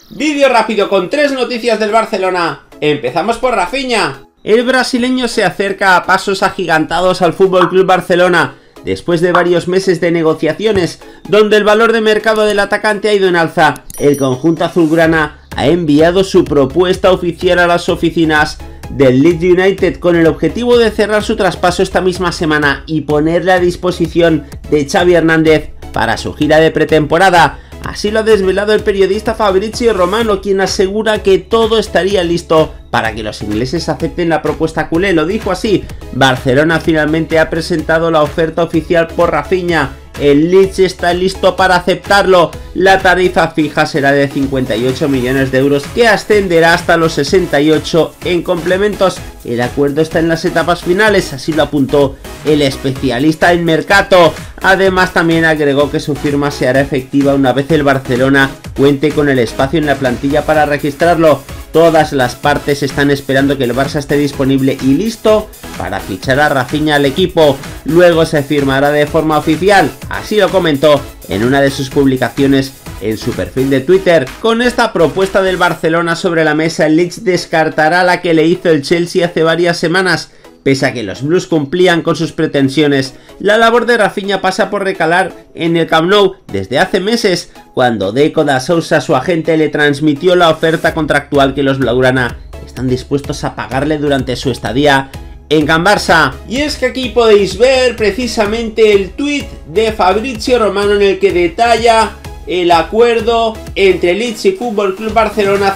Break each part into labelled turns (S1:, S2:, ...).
S1: Vídeo rápido con 3 noticias del Barcelona. Empezamos por Rafinha. El brasileño se acerca a pasos agigantados al FC Barcelona, después de varios meses de negociaciones, donde el valor de mercado del atacante ha ido en alza. El conjunto azulgrana ha enviado su propuesta oficial a las oficinas del Leeds United con el objetivo de cerrar su traspaso esta misma semana y ponerle a disposición de Xavi Hernández para su gira de pretemporada. Así lo ha desvelado el periodista Fabrizio Romano, quien asegura que todo estaría listo para que los ingleses acepten la propuesta culé. Lo dijo así: Barcelona finalmente ha presentado la oferta oficial por Rafinha. El Leeds está listo para aceptarlo. La tarifa fija será de 58 millones de euros, que ascenderá hasta los 68 en complementos. El acuerdo está en las etapas finales, así lo apuntó el especialista en mercado. Además, también agregó que su firma se hará efectiva una vez el Barcelona cuente con el espacio en la plantilla para registrarlo. Todas las partes están esperando que el Barça esté disponible y listo para fichar a Rafinha al equipo. Luego se firmará de forma oficial, así lo comentó en una de sus publicaciones en su perfil de Twitter. Con esta propuesta del Barcelona sobre la mesa, el Leeds descartará la que le hizo el Chelsea hace varias semanas. Pese a que los Blues cumplían con sus pretensiones, la labor de Rafinha pasa por recalar en el Camp Nou desde hace meses, cuando Deco da Sousa, su agente, le transmitió la oferta contractual que los blaugrana están dispuestos a pagarle durante su estadía en Can Barça. Y es que aquí podéis ver precisamente el tuit de Fabrizio Romano en el que detalla el acuerdo entre Leeds y FC Barcelona: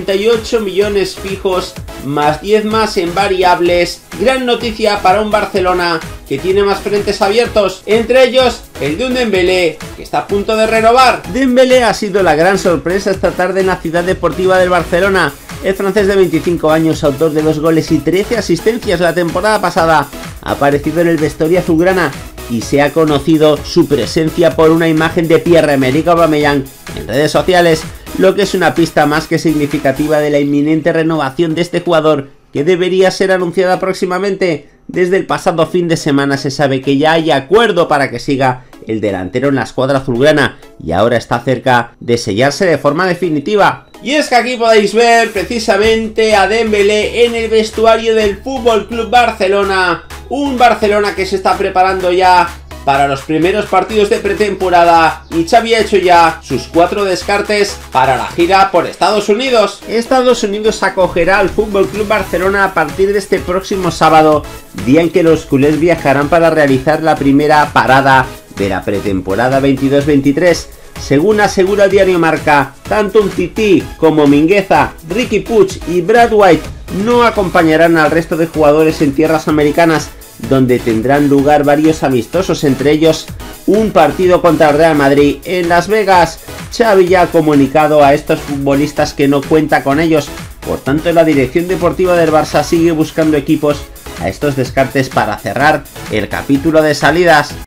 S1: 58 millones fijos más 10 más en variables. Gran noticia para un Barcelona que tiene más frentes abiertos, entre ellos el de un Dembélé que está a punto de renovar. Dembélé ha sido la gran sorpresa esta tarde en la ciudad deportiva del Barcelona. El francés de 25 años, autor de 2 goles y 13 asistencias la temporada pasada, ha aparecido en el vestuario azulgrana y se ha conocido su presencia por una imagen de Pierre-Emerick Aubameyang en redes sociales, lo que es una pista más que significativa de la inminente renovación de este jugador, que debería ser anunciada próximamente. Desde el pasado fin de semana se sabe que ya hay acuerdo para que siga el delantero en la escuadra azulgrana y ahora está cerca de sellarse de forma definitiva. Y es que aquí podéis ver precisamente a Dembélé en el vestuario del FC Barcelona. Un Barcelona que se está preparando ya para los primeros partidos de pretemporada, y Xavi ha hecho ya sus 4 descartes para la gira por Estados Unidos. Estados Unidos acogerá al FC Barcelona a partir de este próximo sábado, día en que los culés viajarán para realizar la primera parada de la pretemporada 22-23. Según asegura el diario Marca, tanto Umtiti como Mingueza, Riqui Puig y Brad White no acompañarán al resto de jugadores en tierras americanas, donde tendrán lugar varios amistosos, entre ellos un partido contra el Real Madrid en Las Vegas. Xavi ya ha comunicado a estos futbolistas que no cuenta con ellos, por tanto la dirección deportiva del Barça sigue buscando equipos a estos descartes para cerrar el capítulo de salidas.